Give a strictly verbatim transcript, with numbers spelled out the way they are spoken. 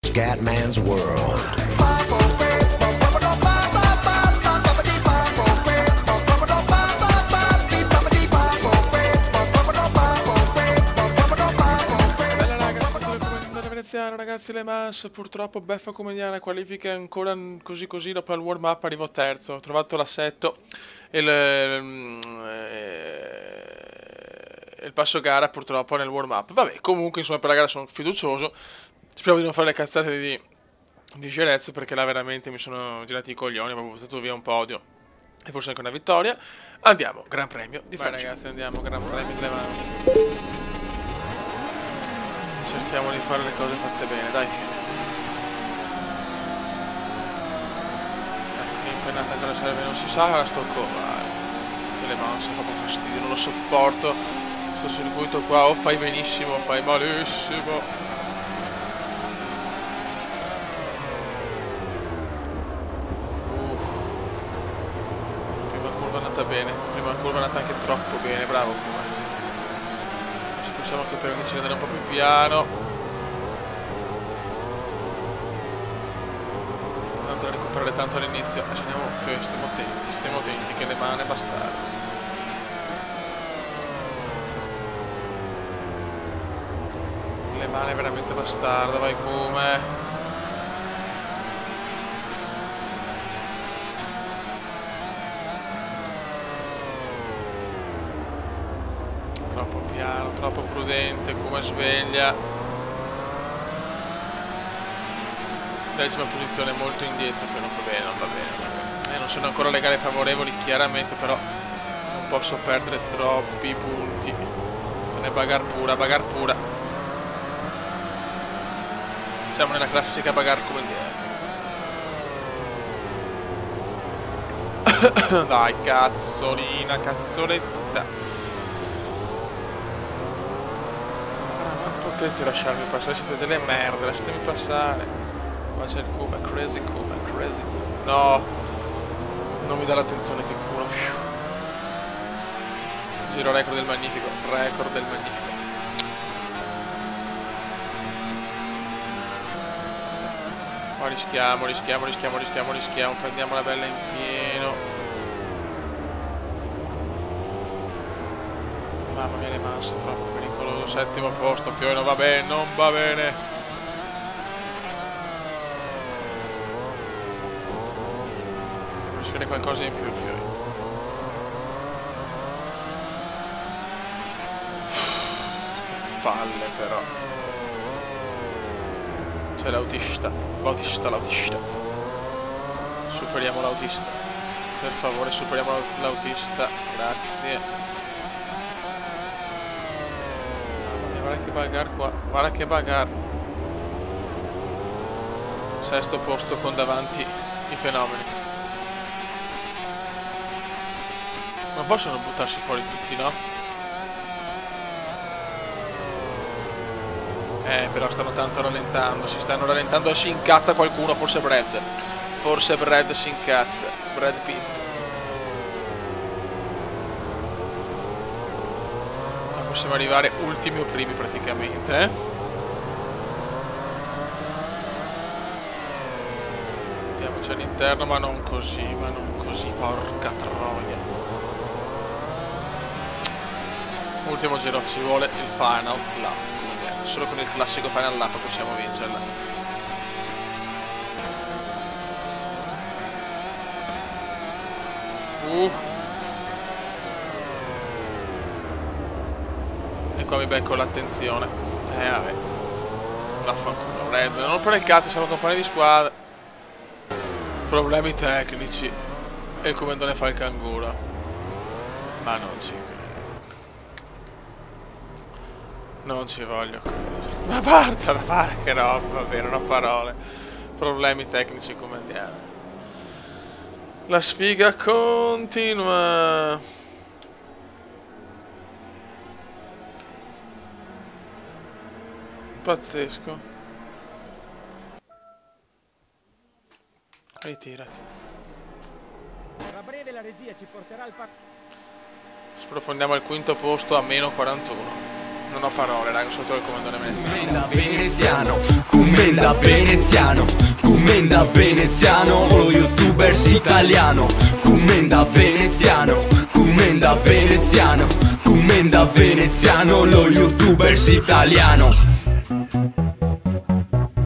Scatman's World. Ragazzi, Le Mans purtroppo beffa comediana, qualifica ancora così così. Dopo il warm up arrivo terzo, ho trovato l'assetto e il, e il passo gara purtroppo nel warm up. Vabbè, comunque insomma per la gara sono fiducioso, spero di non fare le cazzate di, di Jerez, perché là veramente mi sono girati i coglioni, avevo buttato via un podio e forse anche una vittoria. Andiamo, Gran Premio di Francia. Vai ragazzi, andiamo, Gran Premio di Le Mans. Cerchiamo di fare le cose fatte bene, dai. Ecco, impennata cosa serve, non si sa, la sto covare. Che Le Mans fa proprio fastidio, non lo sopporto. Sto circuito qua, o fai benissimo o fai malissimo. Uff. Prima curva è andata bene, prima curva è andata anche troppo bene, bravo come. Diciamo che per iniziare ad andare un po' più piano. Tanto da recuperare tanto all'inizio. Stiamo, stiamo attenti, stiamo attenti che Le Mans è bastardo. Le Mans è veramente bastarda, vai come. Troppo piano, troppo prudente, come sveglia. Decima posizione, molto indietro, non va bene, non va bene, non va bene. Eh, non sono ancora le gare favorevoli, chiaramente, però non posso perdere troppi punti. Se ne bagar pura, bagar pura. Siamo nella classica bagar come dire. Dai, cazzolina, cazzoletta. Potete lasciarmi passare, siete delle merde, lasciatemi passare. Qua c'è il Kuma, crazy Kuma, crazy Kuma. No, non mi dà l'attenzione che culo. Giro record del magnifico, record del magnifico. Ma rischiamo, rischiamo, rischiamo, rischiamo, rischiamo, prendiamo la bella in pieno. Mamma mia, Le Mans è troppo pericoloso. Settimo posto, Fioi, non va bene, non va bene. Rischierei qualcosa in più, Fioi. Palle però. C'è l'autista. L'autista, l'autista. Superiamo l'autista. Per favore, superiamo l'autista. Grazie. Guarda che bagar qua, guarda che bagar. Sesto posto con davanti i fenomeni. Ma possono buttarsi fuori tutti, no? Eh, però stanno tanto rallentando, si stanno rallentando e si incazza qualcuno, forse Brad. Forse Brad si incazza, Brad Pitt. Possiamo arrivare ultimi o primi praticamente, eh? Mettiamoci all'interno, ma non così, ma non così, porca troia. Ultimo giro, ci vuole il final lap. Solo con il classico final lap possiamo vincerla. Uh. E qua mi becco l'attenzione. Eh vabbè. Vaffanculo, Red. Non per il cazzo, siamo compagni di squadra. Problemi tecnici. E il comandone fa il canguro. Ma non ci credo. Non ci voglio credere. Ma parta, da fare che roba, vabbè, non ho parole. Problemi tecnici comandiani. La sfiga continua. Pazzesco. Ritirati. Tra breve la regia ci porterà al parco. Sprofondiamo al quinto posto a meno quarantuno. Non ho parole, raga, sotto il comandone veneziano. Veneziano, commenda Commenda veneziano, commenda veneziano, lo youtubers italiano. Commenda veneziano, commenda veneziano, commenda veneziano, lo youtubers italiano.